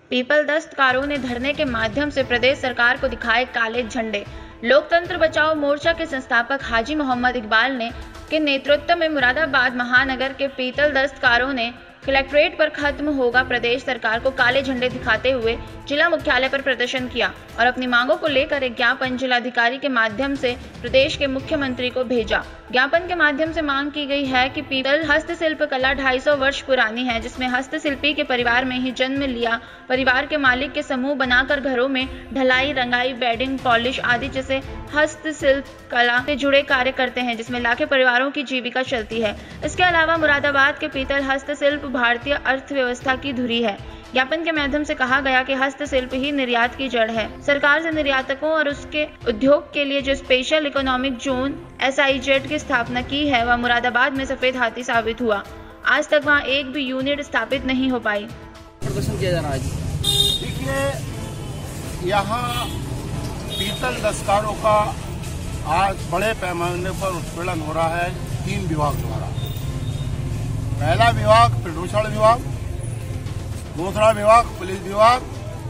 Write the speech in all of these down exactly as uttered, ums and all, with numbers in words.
People दस्तकारों ने धरने के माध्यम से प्रदेश सरकार को दिखाए काले झंडे। लोकतंत्र बचाओ मोर्चा के संस्थापक हाजी मोहम्मद इकबाल ने के नेतृत्व में मुरादाबाद महानगर के पीतल दस्तकारों ने कलेक्ट्रेट पर खत्म होगा प्रदेश सरकार को काले झंडे दिखाते हुए जिला मुख्यालय पर प्रदर्शन किया और अपनी मांगों को लेकर एक ज्ञापन जिलाधिकारी के माध्यम से प्रदेश के मुख्यमंत्री को भेजा। ज्ञापन के माध्यम से मांग की गई है कि पीतल हस्तशिल्प कला ढाई सौ वर्ष पुरानी है, जिसमें हस्तशिल्पी के परिवार में ही जन्म लिया परिवार के मालिक के समूह बनाकर घरों में ढलाई, रंगाई, बेडिंग, पॉलिश आदि जैसे हस्तशिल्प कला से जुड़े कार्य करते हैं, जिसमें लाखों परिवारों की जीविका चलती है। इसके अलावा मुरादाबाद के पीतल हस्तशिल्प भारतीय अर्थव्यवस्था की धुरी है। ज्ञापन के माध्यम से कहा गया कि हस्तशिल्प ही निर्यात की जड़ है। सरकार से निर्यातकों और उसके उद्योग के लिए जो special economic zone S I Z की स्थापना की है वह मुरादाबाद में सफेद हाथी साबित हुआ। आज तक वहां एक भी यूनिट स्थापित नहीं हो पाई। प्रदर्शन किया जा रहा है। देखिए, यहाँ पीतल दस्तकारों का आज बड़े पैमाने पर उत्पीड़न हो रहा है तीन विभाग द्वारा। पहला विभाग प्रदूषण विभाग, दूसरा विभाग पुलिस विभाग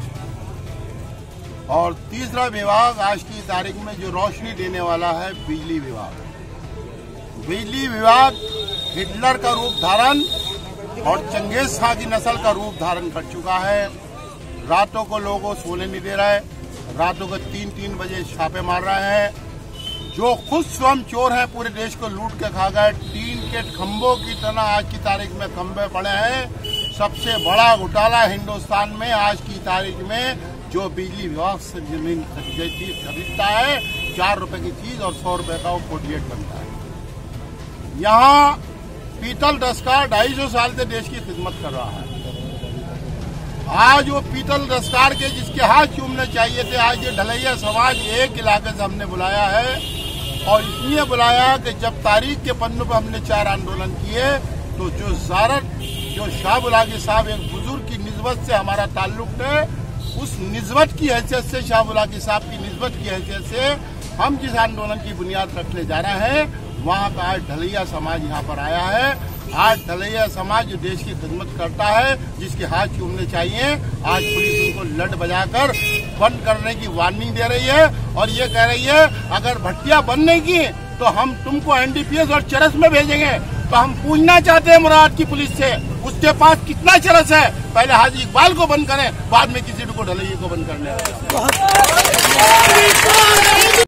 और तीसरा विभाग आज की तारीख में जो रोशनी देने वाला है बिजली विभाग। बिजली विभाग हिटलर का रूप धारण और चंगेज खां की नस्ल का रूप धारण कर चुका है। रातों को लोगों को सोने नहीं दे रहा है, रातों को तीन तीन बजे छापे मार रहे हैं। जो खुद स्वयं चोर हैं पूरे देश को लूट के खा गए। टीन के खंभों की तरह आज की तारीख में खंभे पड़े हैं। सबसे बड़ा घोटाला हिंदुस्तान में आज की तारीख में जो बिजली विभाग से जमीन खरीदता है, चार रुपए की चीज और सौ रुपए का वो फोर्टी बनता है। यहाँ पीतल दस्तकार ढाई सौ साल से देश की खिदमत कर रहा है। आज वो पीतल दस्तकार के जिसके हाथ चूमने चाहिए थे, आज ये ढलैया समाज एक इलाके से हमने बुलाया है और इसलिए बुलाया कि जब तारीख के पन्नों पर हमने चार आंदोलन किए तो जो ज़ारत जो शाह बुलागी साहब एक बुजुर्ग की निस्बत से हमारा ताल्लुक है, उस निस्बत की हैसियत से शाह बुलागी साहब की निस्बत की हैसियत से हम जिस आंदोलन की बुनियाद रखने जा रहे हैं वहाँ का आज ढलैया समाज यहाँ पर आया है। आज ढलैया समाज जो देश की खिदमत करता है, जिसके हाथ चूमने चाहिए, आज पुलिस उनको लट बजाकर बंद करने की वार्निंग दे रही है और ये कह रही है अगर भट्टियां बंद नहीं की तो हम तुमको एन डी पी एस और चरस में भेजेंगे। तो हम पूछना चाहते हैं मुराद की पुलिस से, उसके पास कितना चरस है? पहले हाजी इकबाल को बंद करें, बाद में किसी को ढलैया को बंद करने।